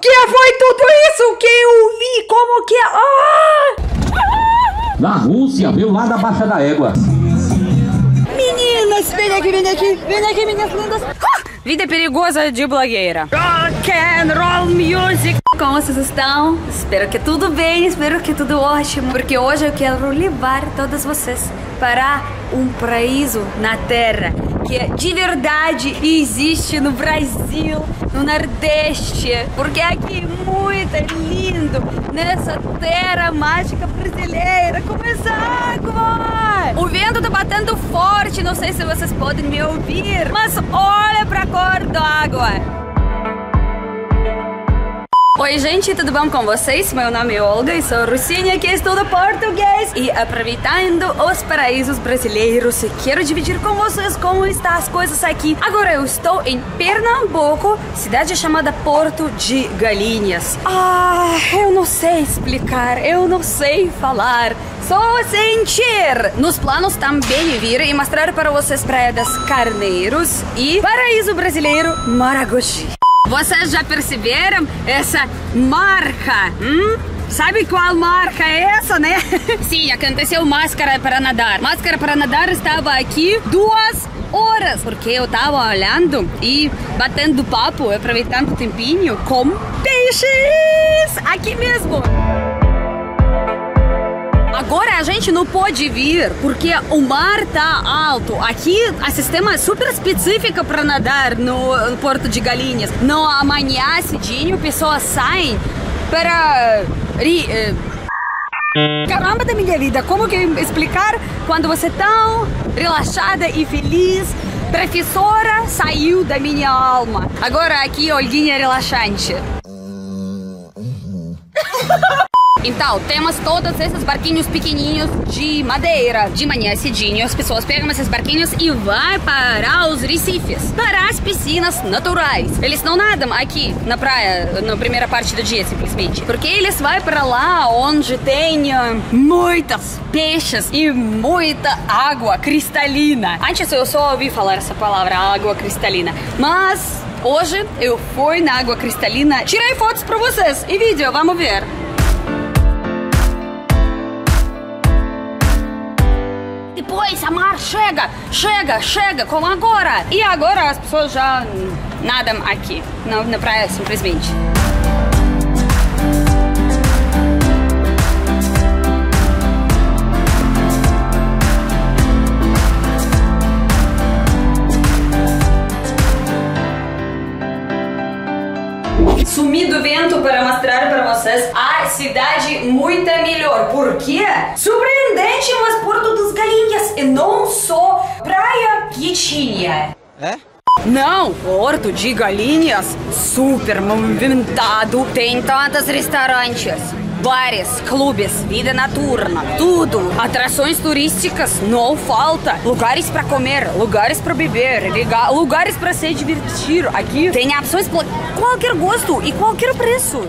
que foi tudo isso que eu vi? Como que... Na Rússia, viu? Lá da Baixa da Égua. Meninas, vem aqui, meninas lindas. Vida perigosa de blogueira. Rock and roll music. Como vocês estão? Espero que tudo bem, espero que tudo ótimo. Porque hoje eu quero levar todos vocês para um paraíso na Terra que de verdade existe no Brasil, no Nordeste. Porque aqui é muito lindo, nessa terra mágica brasileira, com essa água. O vento tá batendo forte, não sei se vocês podem me ouvir, mas olha pra cor da água. Oi gente, tudo bom com vocês? Meu nome é Olga e sou russinha que estuda português. E aproveitando os paraísos brasileiros, quero dividir com vocês como estão as coisas aqui. Agora eu estou em Pernambuco, cidade chamada Porto de Galinhas. Eu não sei explicar, eu não sei falar, só sentir. Nos planos também vir e mostrar para vocês Praia das Carneiros e paraíso brasileiro Maragogi. Vocês já perceberam essa marca? Sabe qual marca é essa, né? Sim, aconteceu Máscara para Nadar. Máscara para Nadar estava aqui 2 horas, porque eu tava olhando e batendo papo, aproveitando o tempinho com peixes aqui mesmo. Agora a gente não pode vir porque o mar tá alto. Aqui a sistema é super específico para nadar no Porto de Galinhas. No amanhã cedinho, pessoas saem para... Caramba da minha vida, como que explicar quando você tão relaxada e feliz? Professora saiu da minha alma. Agora aqui, olguinha relaxante. Então, temos todos esses barquinhos pequenininhos de madeira. De manhã cedinho, as pessoas pegam esses barquinhos e vai para os recifes, para as piscinas naturais. Eles não nadam aqui na praia, na primeira parte do dia, simplesmente. Porque eles vão para lá onde tem muitos peixes e muita água cristalina. Antes eu só ouvi falar essa palavra, água cristalina. Mas hoje eu fui na água cristalina, tirei fotos para vocês e vídeo, vamos ver. Depois a mar chega, como agora. E agora as pessoas já nadam aqui, na praia, simplesmente. Sumi do vento para mostrar para vocês a cidade muito melhor. Por quê? Surpreendente, mas Porto das Galinhas e não só praia que tinha. É? Não, Porto de Galinhas, super movimentado. Tem tantos restaurantes, bares, clubes, vida noturna, tudo. Atrações turísticas não falta. Lugares para comer, lugares para beber, lugares para se divertir. Aqui tem opções para qualquer gosto e qualquer preço.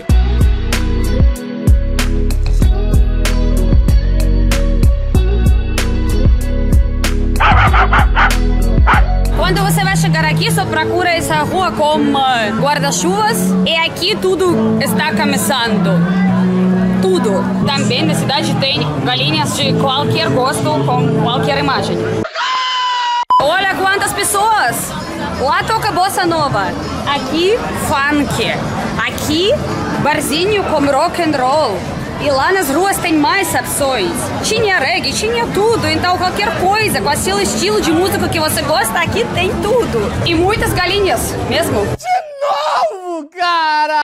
Quando você vai chegar aqui, só procura essa rua com guarda-chuvas e aqui tudo está começando. Tudo. Também na cidade tem galinhas de qualquer gosto, com qualquer imagem. Olha quantas pessoas! Lá toca bossa nova. Aqui, funk. Aqui, barzinho com rock and roll. E lá nas ruas tem mais opções. Tinha reggae, tinha tudo. Então qualquer coisa, com aquele estilo de música que você gosta, aqui tem tudo. E muitas galinhas, mesmo. De novo, cara!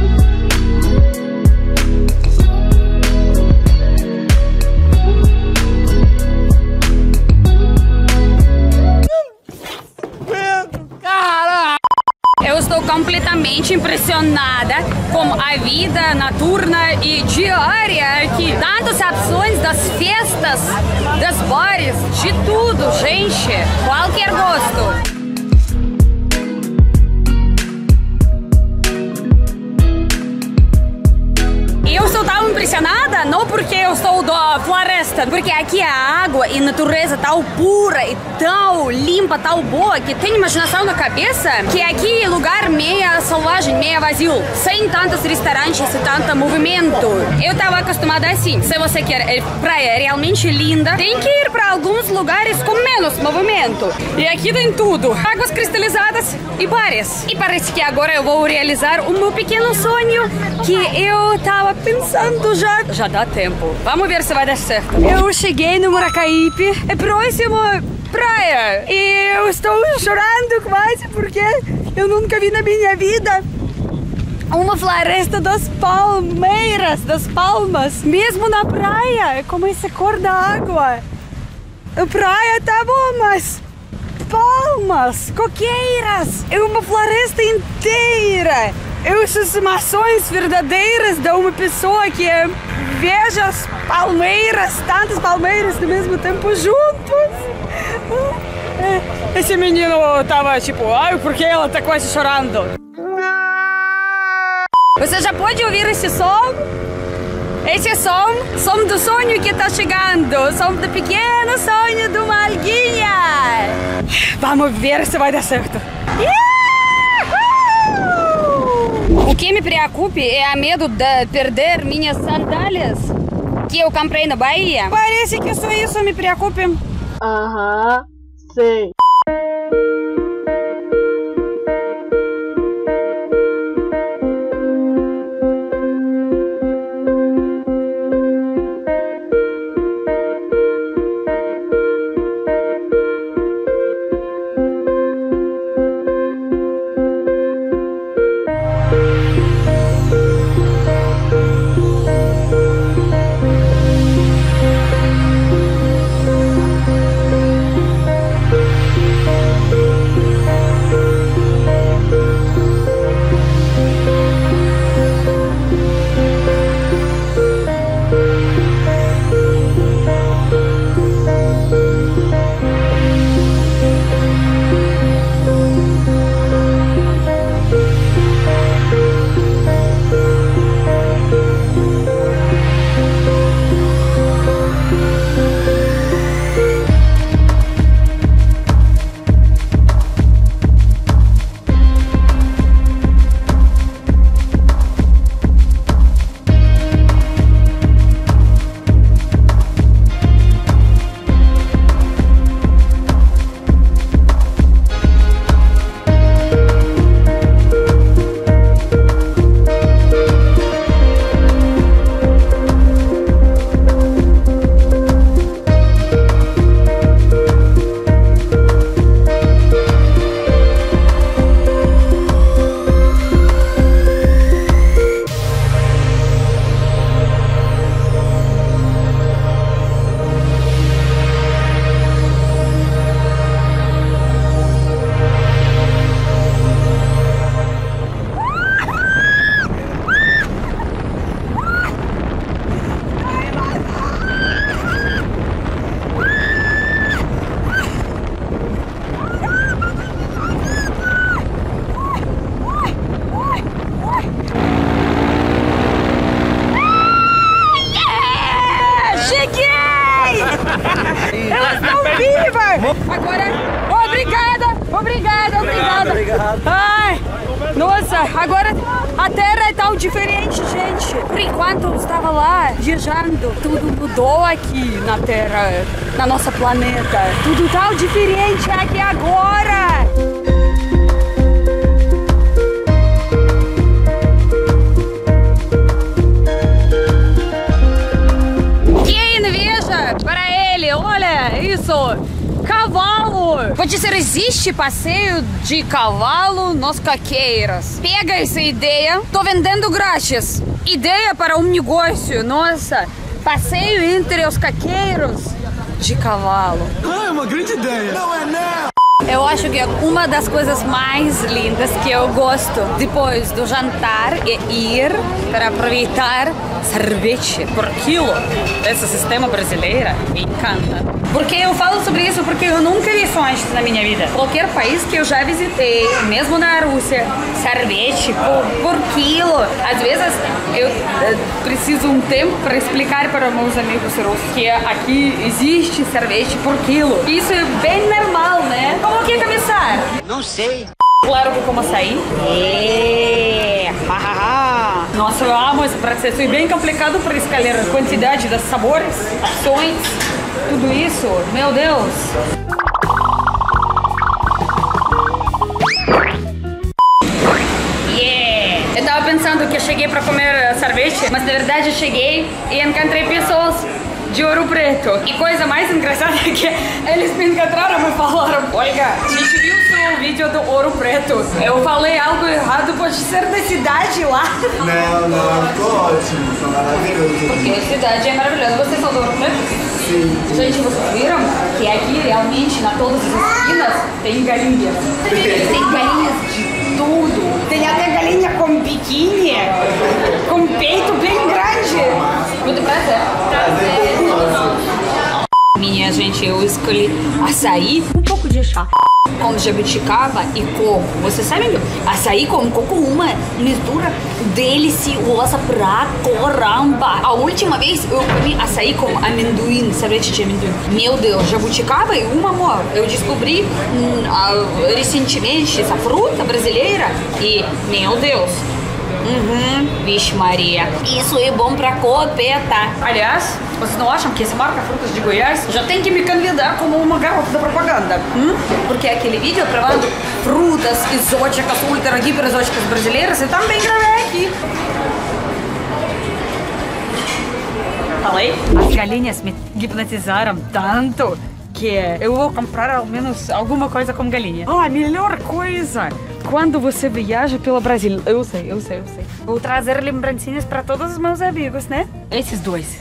Eu estou completamente impressionada com a vida noturna e diária aqui. Tantas opções das festas, das bares, de tudo, gente. Qualquer gosto. Eu só estava impressionada, não porque eu eu estou da floresta, porque aqui a água e a natureza tão pura e tão limpa, tão boa, que tem imaginação na cabeça, que aqui é lugar meio selvagem, meio vazio, sem tantos restaurantes e tanto movimento. Eu tava acostumada assim, se você quer praia realmente linda, tem que ir para alguns lugares com menos movimento. E aqui tem tudo, águas cristalizadas e bares. E parece que agora eu vou realizar o meu pequeno sonho, que eu tava pensando já dá tempo. Vamos ver se vai dar certo. Eu cheguei no Maracaípe, é próximo praia, e eu estou chorando quase porque eu nunca vi na minha vida uma floresta das palmeiras, das palmas, mesmo na praia, como essa cor da água. A praia tá bom, mas palmas, coqueiras, é uma floresta inteira. Essas emoções verdadeiras de uma pessoa que veja as palmeiras, tantas palmeiras ao mesmo tempo juntos. Esse menino tava tipo, ai, por que ela tá quase chorando? Você já pode ouvir esse som? Esse som do sonho que tá chegando, som do pequeno sonho de uma alguinha. Vamos ver se vai dar certo. O que me preocupa é a medo de perder minhas sandálias que eu comprei na Bahia. Parece que só isso me preocupa. Aham, sei. Agora, obrigada. Ai, nossa, agora a Terra é tão diferente, gente. Por enquanto eu estava lá viajando, tudo mudou aqui na Terra, na nossa planeta. Tudo tão diferente aqui agora. Que inveja para ele, olha isso. Cavalo! Pode ser, existe passeio de cavalo nos Coqueiros. Pega essa ideia, tô vendendo grátis. Ideia para um negócio, nossa. Passeio entre os Coqueiros de cavalo. Ah, é uma grande ideia. Não é não. Eu acho que é uma das coisas mais lindas que eu gosto depois do jantar é ir para aproveitar sorvete por quilo. Esse sistema brasileiro me encanta. Porque eu falo sobre isso porque eu nunca vi isso antes na minha vida. Qualquer país que eu já visitei, mesmo na Rússia, sorvete por quilo. Às vezes Eu preciso um tempo para explicar para meus amigos russos que aqui existe cerveja por quilo. Isso é bem normal, né? Como que começar? Não sei. Claro que como açaí. Nossa, eu amo esse processo. É bem complicado para escolher a quantidade dos sabores, ações, tudo isso. Meu Deus. Eu tava pensando que eu cheguei pra comer sorvete, mas na verdade eu cheguei e encontrei pessoas de Ouro Preto. E coisa mais engraçada é que eles me encontraram e me falaram: Olga, a gente viu o seu vídeo do Ouro Preto. Eu falei algo errado, pode ser da cidade lá. Não, ficou ótimo, foi maravilhoso. Porque a cidade é maravilhosa. Vocês são do Ouro Preto? Sim. Gente, vocês viram que aqui realmente, na todas as esquinas, tem galinhas. Tem galinhas de tudo. Tem até galinha com biquíni, com peito bem grande. Muito prazer. Minha gente, eu escolhi açaí, um pouco de chá com jabuticaba e coco. Vocês sabem que açaí com coco uma mistura deliciosa pra caramba. A última vez eu comi açaí com amendoim, sorvete de amendoim. Meu Deus, jabuticaba e um amor. Eu descobri recentemente essa fruta brasileira e, meu Deus, vixe Maria, isso é bom pra copeta. Aliás, vocês não acham que essa marca Frutas de Goiás já tem que me convidar como uma garota da propaganda? Porque aquele vídeo provando frutas exóticas, ultra hiper exóticas brasileiras, eu também gravei aqui. Falei? As galinhas me hipnotizaram tanto que eu vou comprar ao menos alguma coisa com galinha. A melhor coisa quando você viaja pelo Brasil. Eu sei. Vou trazer lembrancinhas para todos os meus amigos, né? Esses dois.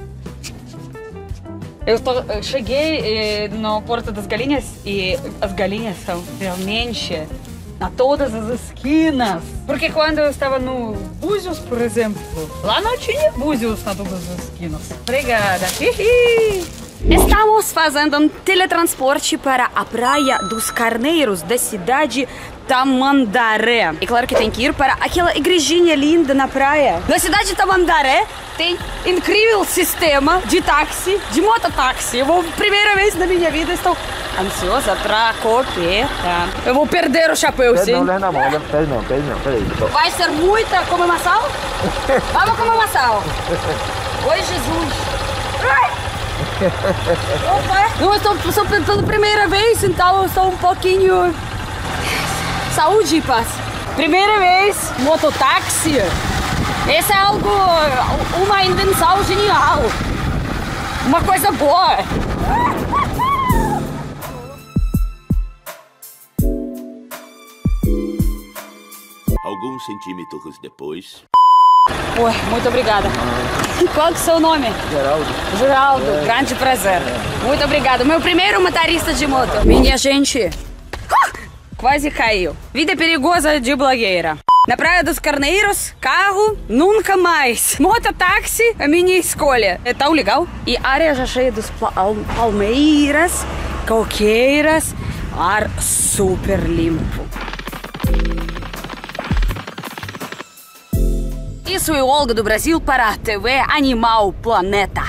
Eu cheguei no Porto das Galinhas e as galinhas são realmente a todas as esquinas. Porque quando eu estava no Búzios, por exemplo, lá não tinha Búzios na todas as esquinas. Obrigada. Estamos fazendo um teletransporte para a Praia dos Carneiros da cidade Tamandaré. E claro que tem que ir para aquela igrejinha linda na praia. Na cidade de Tamandaré tem incrível sistema de táxi, de mototáxi. Eu vou, primeira vez na minha vida, estou ansiosa pra copeta. Eu vou perder o chapéu, sim. Não, leva na mão, peraí. Vai ser muita comemoração? Vamos comemoração. Oi, Jesus. Ai! Opa! Não, eu estou pela primeira vez, então eu estou um pouquinho... Saúde e paz. Primeira vez, mototáxi. Esse é algo, uma invenção genial. Uma coisa boa. Alguns centímetros depois... Ué, muito obrigada. Qual que é o seu nome? Geraldo, grande prazer. Muito obrigada. Meu primeiro motorista de moto. Minha gente, quase caiu. Vida perigosa de blogueira. Na Praia dos Carneiros, carro, nunca mais. Mototáxi, a minha escolha. É tão legal. E área já cheia dos palmeiras, coqueiras, ar super limpo. Isso é Olga do Brasil para a TV Animal Planeta.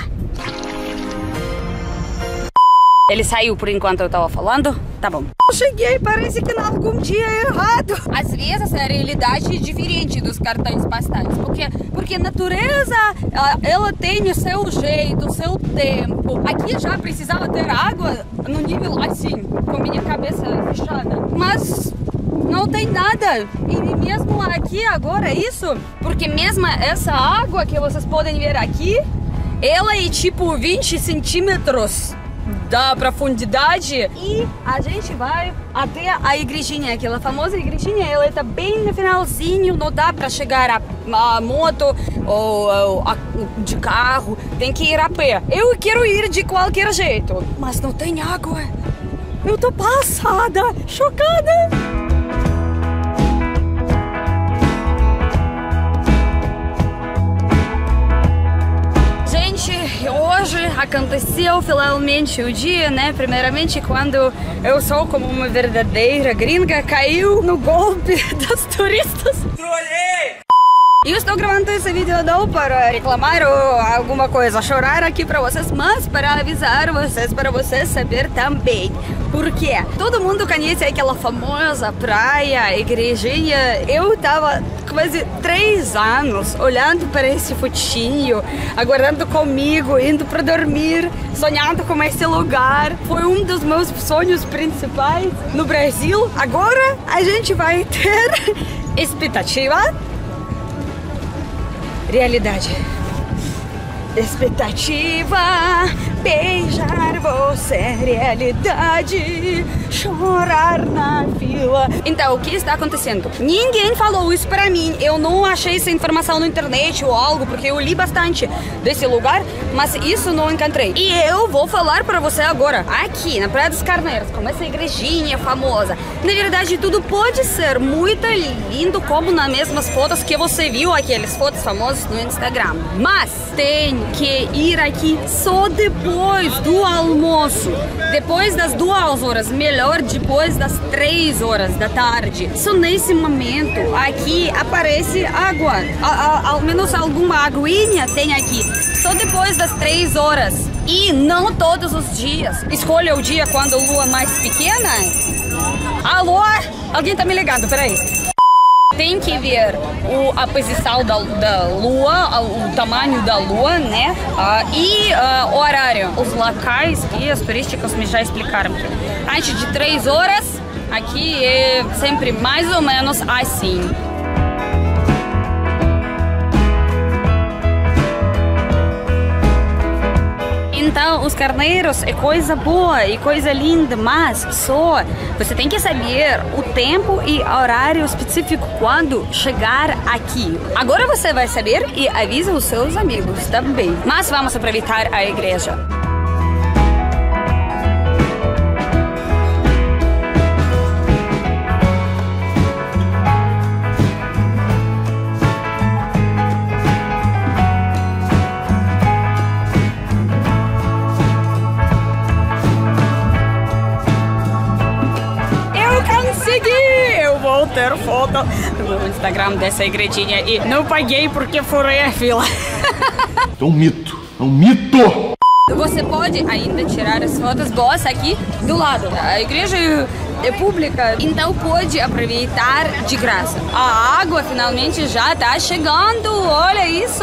Ele saiu por enquanto eu tava falando? Tá bom. Eu cheguei, parece que algum dia é errado. Às vezes a realidade é diferente dos cartões postais. Porque a natureza, ela tem o seu jeito, o seu tempo. Aqui já precisava ter água no nível assim, com minha cabeça fechada. Mas... não tem nada. E mesmo aqui agora é isso. Porque mesmo essa água que vocês podem ver aqui, ela é tipo 20 centímetros da profundidade. E a gente vai até a igrejinha, aquela famosa igrejinha. Ela está bem no finalzinho, não dá para chegar a moto ou de carro. Tem que ir a pé. Eu quero ir de qualquer jeito, mas não tem água. Eu tô passada, chocada. Hoje aconteceu finalmente o dia, né? Primeiramente, quando eu sou como uma verdadeira gringa, caiu no golpe dos turistas. Eu estou gravando esse vídeo não para reclamar ou alguma coisa, chorar aqui para vocês, mas para avisar vocês, para vocês saber também. Porque todo mundo conhece aquela famosa praia, igrejinha. Eu tava quase 3 anos olhando para esse fotinho, aguardando comigo, indo para dormir, sonhando com esse lugar. Foi um dos meus sonhos principais no Brasil. Agora a gente vai ter expectativa. Realidade. Expectativa, beijar você, realidade, chorar na fila. Então, o que está acontecendo? Ninguém falou isso pra mim. Eu não achei essa informação na internet ou algo, porque eu li bastante desse lugar, mas isso não encontrei. E eu vou falar pra você agora, aqui na Praia dos Carneiros, como essa igrejinha famosa. Na verdade, tudo pode ser muito lindo, como nas mesmas fotos que você viu, aqueles fotos famosas no Instagram. Mas tem que ir aqui só depois do almoço. Depois das 2 horas, melhor depois das 3 horas da tarde. Só nesse momento aqui aparece água. Ao menos alguma aguinha tem aqui. Só depois das 3 horas. E não todos os dias. Escolha o dia quando a lua é mais pequena. Alô? Alguém tá me ligando, peraí. Tem que ver a posição da lua, o tamanho da lua, né? E o horário. Os locais e as turísticas me já explicaram. Antes de 3 horas, aqui é sempre mais ou menos assim. Então, os carneiros é coisa boa e coisa linda, mas só você tem que saber o tempo e horário específico quando chegar aqui. Agora você vai saber e avisa os seus amigos também. Mas vamos aproveitar a igreja. Eu vou ter foto no Instagram dessa igrejinha e não paguei porque furei a fila. É um mito, é um mito! Você pode ainda tirar as fotos boas aqui do lado. A igreja é pública, então pode aproveitar de graça. A água finalmente já tá chegando, olha isso!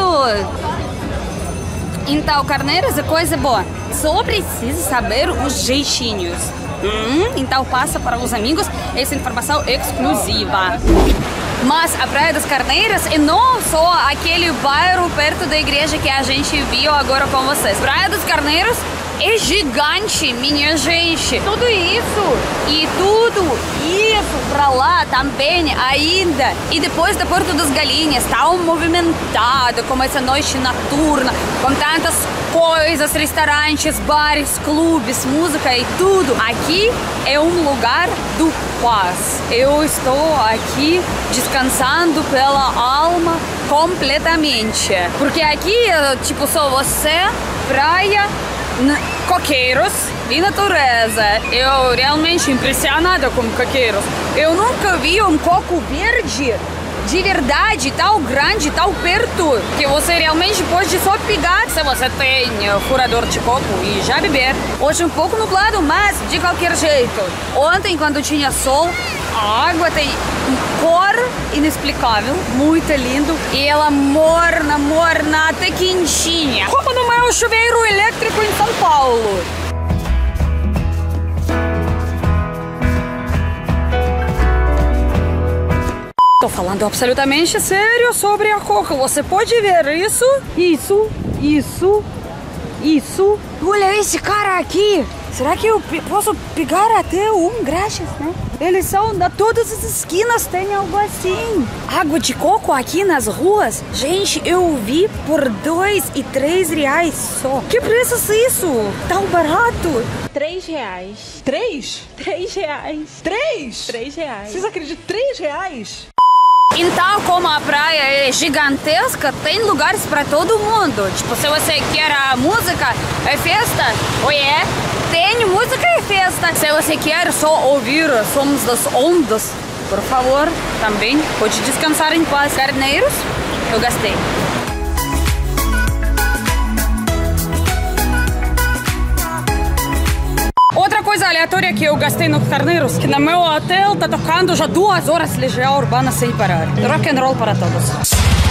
Então, Carneiros é coisa boa. Só precisa saber os jeitinhos. Então passa para os amigos essa informação exclusiva. Mas a Praia dos Carneiros é não só aquele bairro perto da igreja que a gente viu agora com vocês. Praia dos Carneiros é gigante, minha gente. Tudo isso e tudo isso pra lá também ainda. E depois da Porto das Galinhas, tão movimentado como essa noite noturna, com tantas coisas, restaurantes, bares, clubes, música e tudo. Aqui é um lugar do paz. Eu estou aqui descansando pela alma completamente. Porque aqui é tipo só você, praia, coqueiros e natureza. Eu realmente impressionada com coqueiros. Eu nunca vi um coco verde de verdade, tão grande, tão perto, que você realmente pode só pegar se você tem furador de coco e já beber. Hoje um pouco nublado, mas de qualquer jeito. Ontem, quando tinha sol, a água tem cor inexplicável, muito lindo. E ela morna, morna, até quentinha. Como no meu chuveiro elétrico em São Paulo. Tô falando absolutamente sério sobre a coca. Você pode ver isso? Isso. Olha esse cara aqui. Será que eu posso pegar até um grátis, né? Eles são de todas as esquinas, tem algo assim. Água de coco aqui nas ruas. Gente, eu vi por 2 e 3 reais só. Que preço é isso? Tão barato. 3 reais. 3? 3 reais. 3? 3 reais. Vocês acreditam? 3 reais? Então, como a praia é gigantesca, tem lugares para todo mundo. Tipo, se você quer a música, é festa, tem música e festa. Se você quer só ouvir sons das ondas, por favor, também pode descansar em paz. Carneiros eu gastei. Outra coisa aleatória que eu gastei no Carneiros, que no meu hotel tá tocando já 2 horas Legião Urbana sem parar. Rock and roll para todos.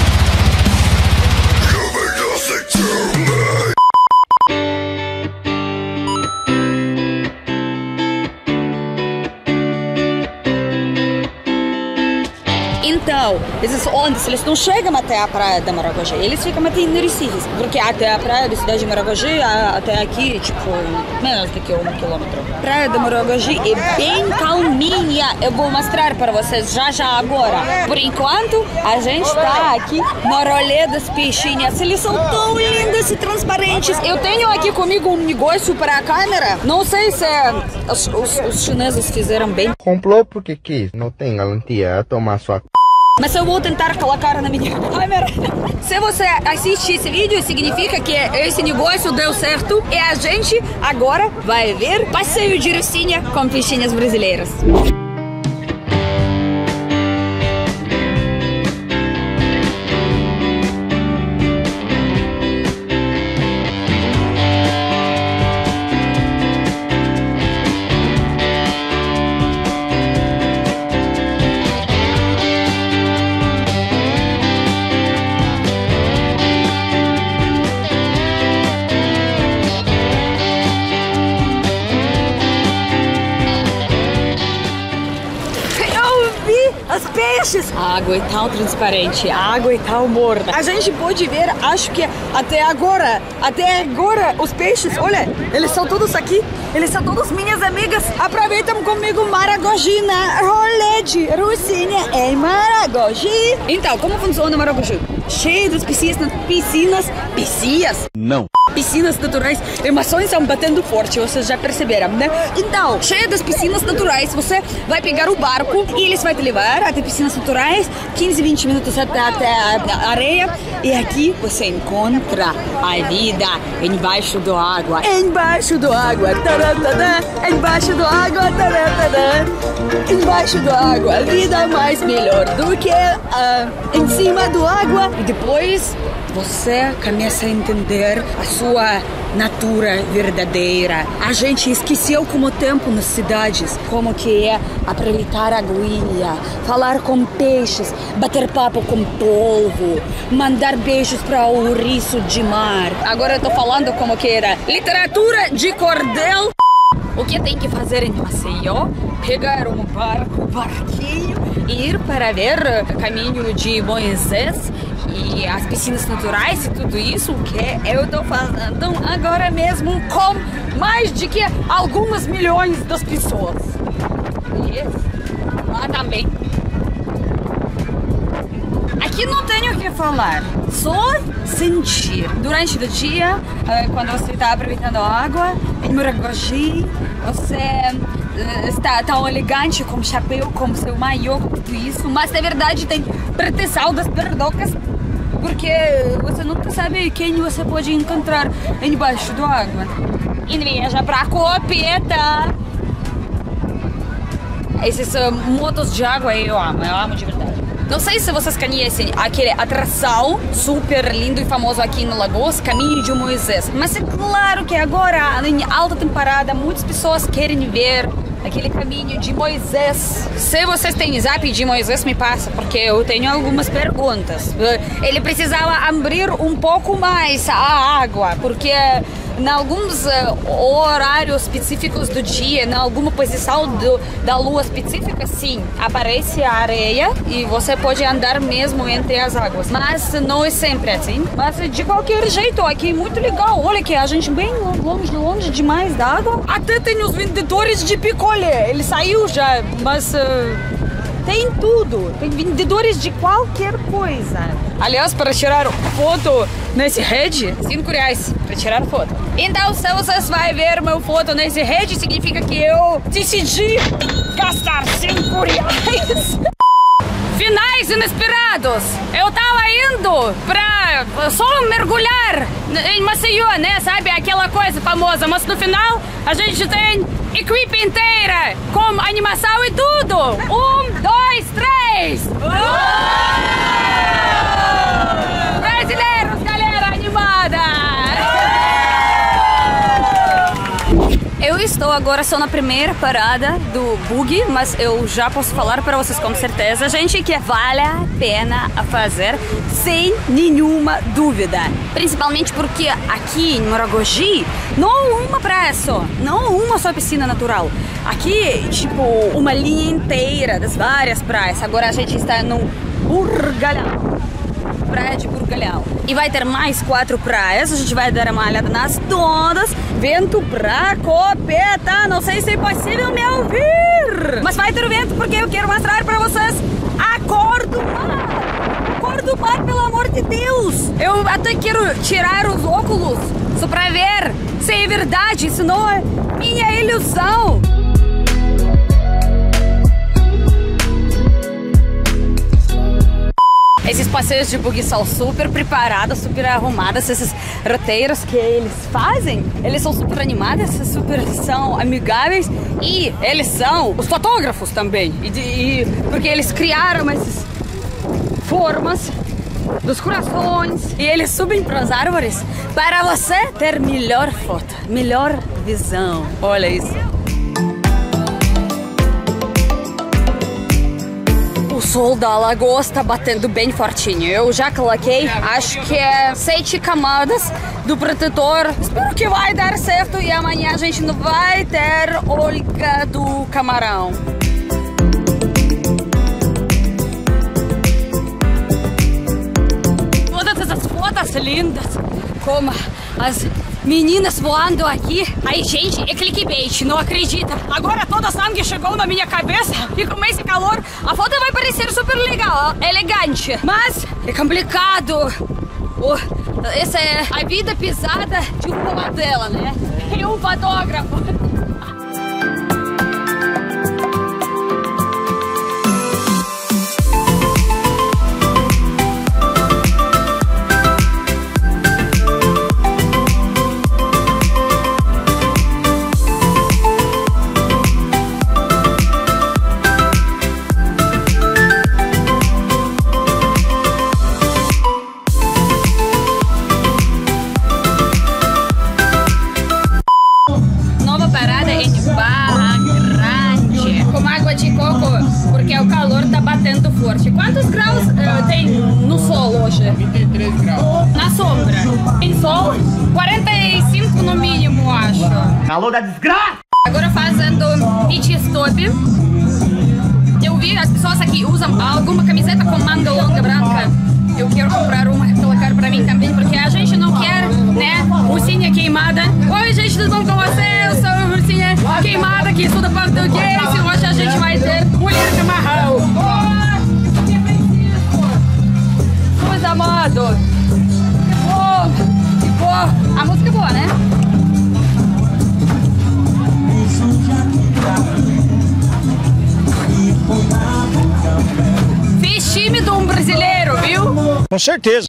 Então, esses ônibus, eles não chegam até a praia da Maragogi, eles ficam até em Recife, porque até a praia da cidade de Maragogi, até aqui, tipo, menos do que 1 quilômetro. Praia da Maragogi é bem calminha, eu vou mostrar para vocês já agora. Por enquanto, a gente tá aqui no rolê das peixinhas, eles são tão lindos e transparentes. Eu tenho aqui comigo um negócio para a câmera, não sei se os chineses fizeram bem. Comprou porque quis, não tem garantia, tomar sua... Mas eu vou tentar colocar na minha câmera. Se você assiste esse vídeo, significa que esse negócio deu certo. E a gente agora vai ver passeio de Rocinha com peixinhas brasileiras. A água é tão transparente, a água é tão morna. A gente pode ver, acho que até agora, os peixes, olha, eles são todos aqui, eles são todos minhas amigas. Aproveitam comigo Maragogi na rolê de Rocinha em Maragogi. Então, como funciona Maragogi? Cheio de piscinas naturais. Emoções estão batendo forte, vocês já perceberam, né? Então, cheio das piscinas naturais, você vai pegar o barco e eles vão te levar até piscinas naturais, 15, 20 minutos até a areia. E aqui você encontra a vida embaixo da água. Embaixo da água, taratadã, embaixo da água, taratadã. Embaixo da água, a vida mais melhor do que em cima da água. E depois você começa a entender a sua natura verdadeira. A gente esqueceu como tempo nas cidades, como que é aproveitar a aguinha, falar com peixes, bater papo com polvo, mandar beijos para o ouriço de mar. Agora eu tô falando como que era literatura de cordel. O que tem que fazer em Maceió? Pegar um barquinho e ir para ver o caminho de Moisés e as piscinas naturais e tudo isso que eu tô fazendo agora mesmo com mais de que algumas milhões das pessoas. E lá também. Aqui não tenho o que falar, só sentir. Durante o dia, quando você está aproveitando a água, em Maragogi, você está tão elegante com chapéu, com seu maiô, com tudo isso. Mas na verdade tem proteção das perdocas, porque você nunca sabe quem você pode encontrar embaixo da água. Inveja pra copeta! Esses motos de água eu amo de verdade. Não sei se vocês conhecem aquele atração super lindo e famoso aqui no Lagoas, Caminho de Moisés. Mas é claro que agora, em alta temporada, muitas pessoas querem ver aquele caminho de Moisés. Se vocês têm zap de Moisés, me passa, porque eu tenho algumas perguntas. Ele precisava abrir um pouco mais a água, porque em alguns horários específicos do dia, em alguma posição da lua específica, sim, aparece a areia e você pode andar mesmo entre as águas. Mas não é sempre assim. Mas de qualquer jeito, aqui é muito legal. Olha que a gente bem longe demais da água. Até tem os vendedores de picolé. Ele saiu já, mas tem tudo. Tem vendedores de qualquer coisa. Aliás, para tirar foto nesse rede, R$5 para tirar foto. Então, se vocês vão ver meu foto nesse rede, significa que eu decidi gastar R$5. Finais inesperados. Eu tava indo pra só mergulhar em Maceió, né? Sabe? Aquela coisa famosa. Mas no final, a gente tem equipe inteira com animação e tudo. 1, 2, 3. agora só na primeira parada do buggy, mas eu já posso falar para vocês com certeza, gente, que vale a pena a fazer sem nenhuma dúvida. Principalmente porque aqui em Maragogi não uma praia só, não uma só piscina natural. Aqui, tipo, uma linha inteira das várias praias. Agora a gente está no Burgalhão. Praia de Burgalhão. E vai ter mais 4 praias. A gente vai dar uma olhada nas todas. Vento pra copeta. Não sei se é possível me ouvir. Mas vai ter vento porque eu quero mostrar pra vocês a cor do mar. Cor do mar, pelo amor de Deus. Eu até quero tirar os óculos só pra ver se é verdade. Isso não é minha ilusão. Esses passeios de buggy são super preparados, super arrumados. Esses roteiros que eles fazem, eles são super animados, super são amigáveis. E eles são os fotógrafos também. Porque eles criaram essas formas dos corações. E eles subem para as árvores para você ter melhor foto, melhor visão. Olha isso. O sol da lagoa está batendo bem fortinho. Eu já coloquei, acho que é 7 camadas do protetor. Espero que vai dar certo e amanhã a gente não vai ter Olga do camarão. Todas essas fotos lindas, como as meninas voando aqui. Ai, gente, é clickbait, não acredita. Agora todo o sangue chegou na minha cabeça e com esse calor a foto vai parecer super legal, elegante. Mas é complicado. Essa é a vida pesada de uma modelo, né? E um fotógrafo. Quantos graus tem no sol hoje? 33 graus. Na sombra. Em sol, 45 no mínimo, acho. Calor da desgraça! Agora fazendo pit stop. Eu vi as pessoas aqui usam alguma camiseta com manga longa branca. Eu quero comprar uma e colocar pra mim também, porque a gente não quer, né, ursinha queimada. Oi, gente, tudo bom com você? Eu sou a ursinha queimada que estuda português e hoje a gente vai ter mulher de marrão. Amado, que bom, a música é boa, né? Fiz time de um brasileiro, viu? Com certeza.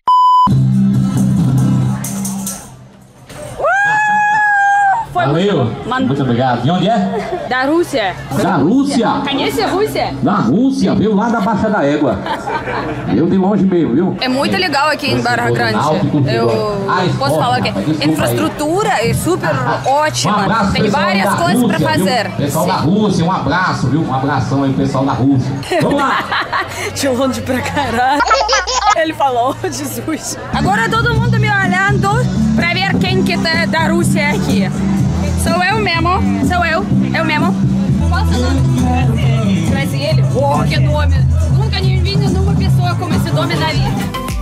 Valeu, muito obrigado. De onde é? Da Rússia. Da Rússia? Conhece a Rússia? Da Rússia, viu? Lá da Baixa da Égua. Eu de longe mesmo, viu? É muito legal aqui em Barra Grande. Eu posso falar que a infraestrutura é super ótima. Tem várias coisas pra fazer. Pessoal da Rússia, um abraço, viu? Um abração aí, pessoal da Rússia. Vamos lá! De longe pra caralho. Ele falou, Jesus. Agora todo mundo me olhando pra ver quem que tá da Rússia aqui. Sou eu mesmo, eu mesmo. Qual é o seu nome? Brasília. Oh, que nome. Nunca nem vi nenhuma pessoa com esse nome na vida.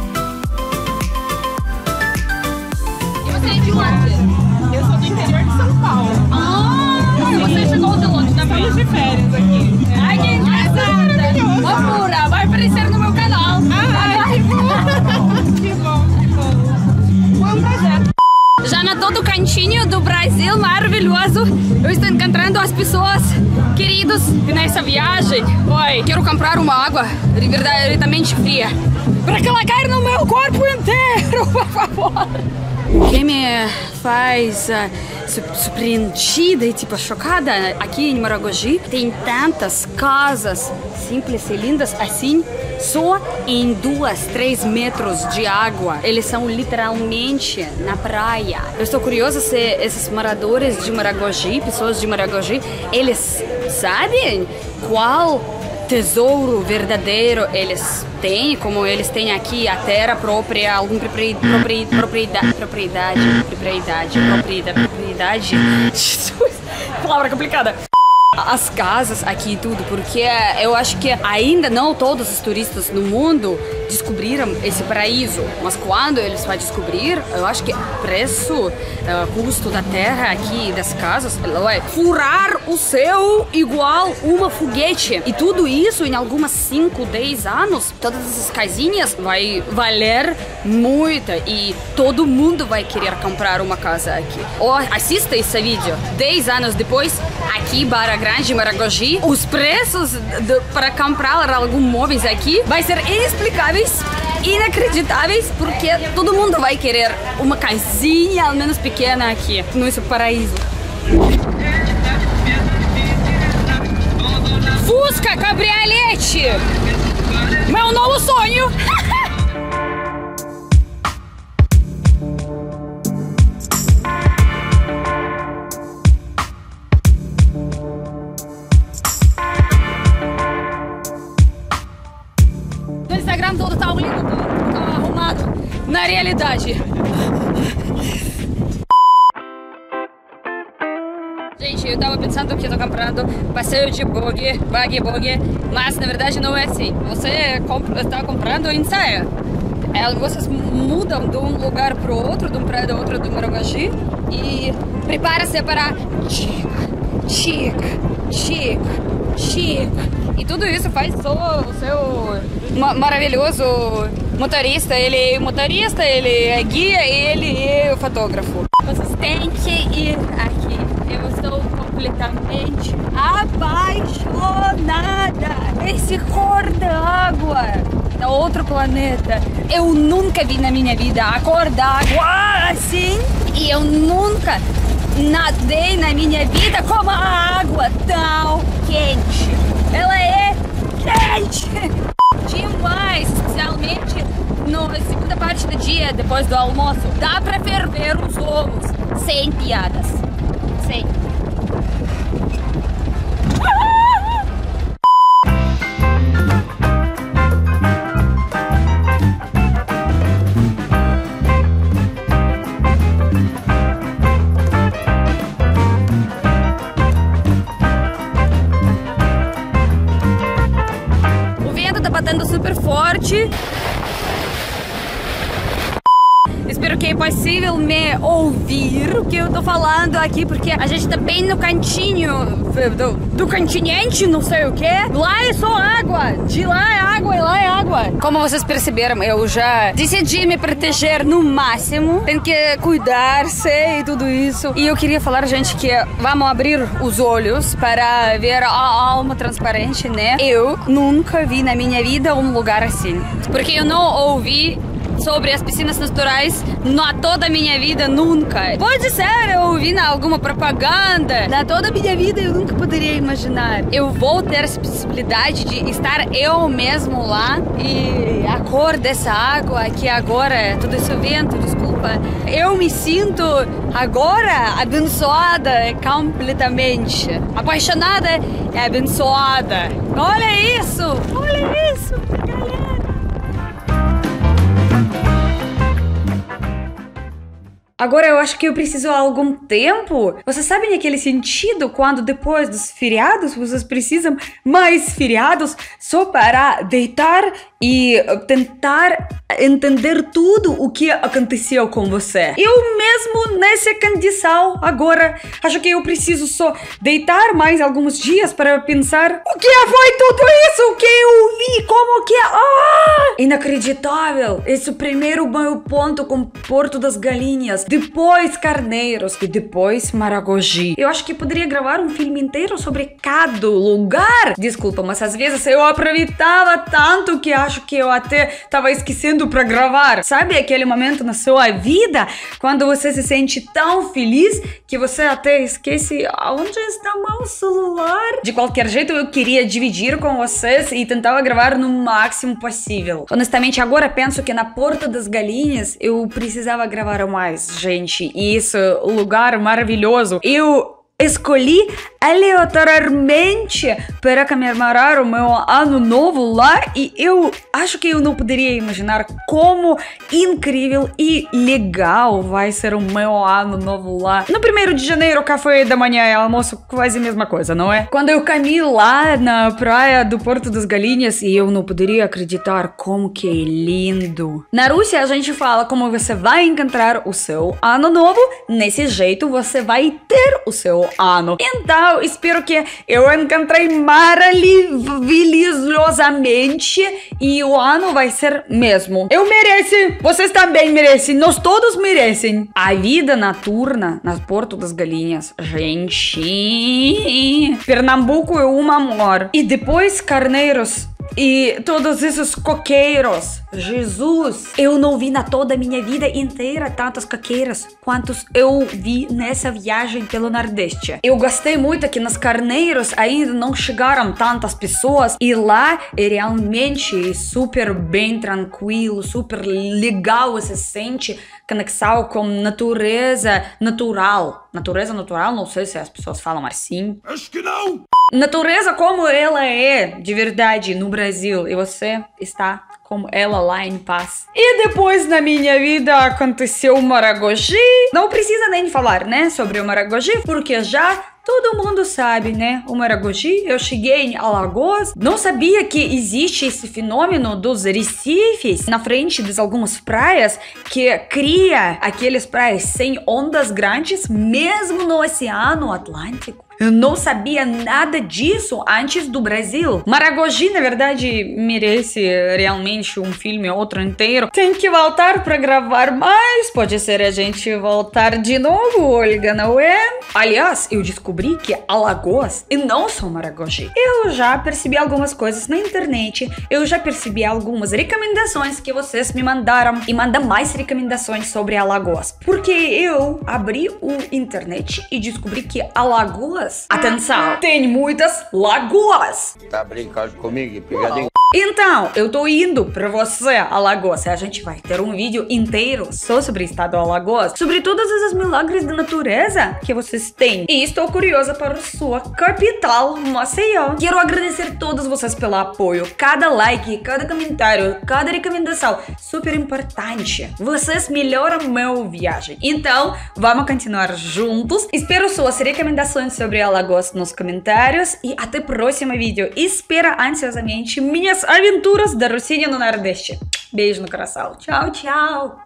E você é de onde? Eu sou do interior de São Paulo. Ah, você chegou de longe, né? Estamos de férias aqui. Ai, que engraçada. Loucura, vai aparecer no meu canal. Ai, que bom. Que bom, que bom. Foi um prazer. Já na todo cantinho do Brasil maravilhoso, eu estou encontrando as pessoas queridas nessa viagem. Oi, quero comprar uma água verdadeiramente fria para colocar no meu corpo inteiro, por favor. O que me faz surpreendida e tipo chocada aqui em Maragogi, tem tantas casas simples e lindas assim. só em 2, 3 metros de água. Eles são literalmente na praia. Eu estou curiosa se esses moradores de Maragogi, pessoas de Maragogi, eles sabem qual tesouro verdadeiro eles têm, como eles têm aqui a terra própria, alguma propriedade. Jesus, palavra complicada. As casas aqui e tudo, porque eu acho que ainda não todos os turistas no mundo descobriram esse paraíso, mas quando eles vão descobrir, eu acho que o preço, custo da terra aqui, das casas, vai furar o céu igual uma foguete. E tudo isso em algumas 5, 10 anos, todas essas casinhas vai valer muito e todo mundo vai querer comprar uma casa aqui. Ou assista esse vídeo, 10 anos depois, aqui em Barra Grande, Maragogi, os preços para comprar alguns móveis aqui vai ser inexplicáveis, inacreditáveis, porque todo mundo vai querer uma casinha, ao menos pequena aqui, nesse paraíso. Fusca Cabriolete! Meu novo sonho! No Instagram todo tá lindo, tudo tá arrumado. Na realidade. Gente, eu tava pensando que eu tô comprando passeio de buggy, mas na verdade não é assim. Você está comprando ensaio. Vocês mudam de um lugar pro outro, de um prédio ao outro do Maragogi e prepara-se para chic. E tudo isso faz só o seu maravilhoso motorista. Ele é o motorista, ele é guia e ele é o fotógrafo. Vocês têm que ir aqui. Eu estou completamente apaixonada. Esse cor da água da outro planeta. Eu nunca vi na minha vida a cor da água assim. E eu nunca nadei na minha vida como a água tão quente. Ela é quente demais, especialmente na segunda parte do dia, depois do almoço. Dá pra ferver os ovos, sem piadas, sem. Batendo super forte. Espero que é possível me ouvir o que eu tô falando aqui, porque a gente tá bem no cantinho do continente, não sei o que. Lá é só água, de lá é água e lá é água. Como vocês perceberam, eu já decidi me proteger no máximo. Tem que cuidar-se e tudo isso. E eu queria falar, gente, que vamos abrir os olhos para ver a alma transparente, né? Eu nunca vi na minha vida um lugar assim, porque eu não ouvi sobre as piscinas naturais na toda a minha vida, nunca. Pode ser, eu ouvi na alguma propaganda. Na toda a minha vida eu nunca poderia imaginar. Eu vou ter essa possibilidade de estar eu mesmo lá e a cor dessa água aqui agora, todo esse vento, desculpa. Eu me sinto agora abençoada completamente. Apaixonada e abençoada. Olha isso, galera. Agora eu acho que eu preciso há algum tempo. Vocês sabem aquele sentido quando depois dos feriados vocês precisam mais feriados só para deitar e tentar entender tudo o que aconteceu com você. Eu mesmo nessa condição agora acho que eu preciso só deitar mais alguns dias para pensar o que foi tudo isso, o que eu vi, como que inacreditável. Esse primeiro meu ponto com Porto das Galinhas, depois Carneiros e depois Maragogi. Eu acho que poderia gravar um filme inteiro sobre cada lugar. Desculpa, mas às vezes eu aproveitava tanto que acho que eu até tava esquecendo pra gravar. Sabe aquele momento na sua vida quando você se sente tão feliz que você até esquece aonde está o celular? De qualquer jeito, eu queria dividir com vocês e tentava gravar no máximo possível. Honestamente, agora penso que na Porta das Galinhas eu precisava gravar mais, gente. Isso, lugar maravilhoso. Eu escolhi aleatoriamente para comemorar o meu ano novo lá e eu acho que eu não poderia imaginar como incrível e legal vai ser o meu ano novo lá. No 1º de janeiro, café da manhã e almoço, quase a mesma coisa, não é? Quando eu caminhei lá na praia do Porto das Galinhas e eu não poderia acreditar como que é lindo. Na Rússia, a gente fala como você vai encontrar o seu ano novo, nesse jeito você vai ter o seu ano. Então, espero que eu encontrei maravilhosamente e o ano vai ser mesmo. Eu mereço, vocês também merecem, nós todos merecem. A vida noturna nas Porto das Galinhas, gente. Pernambuco é um amor. E depois carneiros. E todos esses coqueiros, Jesus, eu não vi na toda a minha vida inteira tantas coqueiras quantos eu vi nessa viagem pelo Nordeste. Eu gostei muito que nos Carneiros ainda não chegaram tantas pessoas e lá é realmente super bem tranquilo, super legal, você sente conexão com natureza natural. Natureza natural, não sei se as pessoas falam assim. Acho que não! Natureza como ela é de verdade no Brasil e você está como ela lá em paz. E depois na minha vida aconteceu o Maragogi. Não precisa nem falar, né, sobre o Maragogi, porque já todo mundo sabe, né? O Maragogi, eu cheguei em Alagoas, não sabia que existe esse fenômeno dos recifes na frente de algumas praias que cria aqueles praias sem ondas grandes, mesmo no Oceano Atlântico. Eu não sabia nada disso antes do Brasil. Maragogi, na verdade, merece realmente um filme outro inteiro. Tem que voltar para gravar mais. Pode ser a gente voltar de novo, Olga, não é? Aliás, eu descobri que Alagoas e não só Maragogi. Eu já percebi algumas coisas na internet. Eu já percebi algumas recomendações que vocês me mandaram. E manda mais recomendações sobre Alagoas. Porque eu abri o internet e descobri que Alagoas, atenção, tem muitas lagoas. Tá brincando comigo, pegadinho? Então, eu tô indo pra você, Alagoas. A gente vai ter um vídeo inteiro só sobre o estado de Alagoas, sobre todos esses milagres da natureza que vocês têm. E estou curiosa para sua capital, Maceió. Quero agradecer a todos vocês pelo apoio. Cada like, cada comentário, cada recomendação, super importante. Vocês melhoram minha viagem. Então, vamos continuar juntos. Espero suas recomendações sobre Alagoas nos comentários. E até o próximo vídeo. Espera ansiosamente minhas aventuras da Rocinha no Nordeste. Beijo no coração. Tchau, tchau.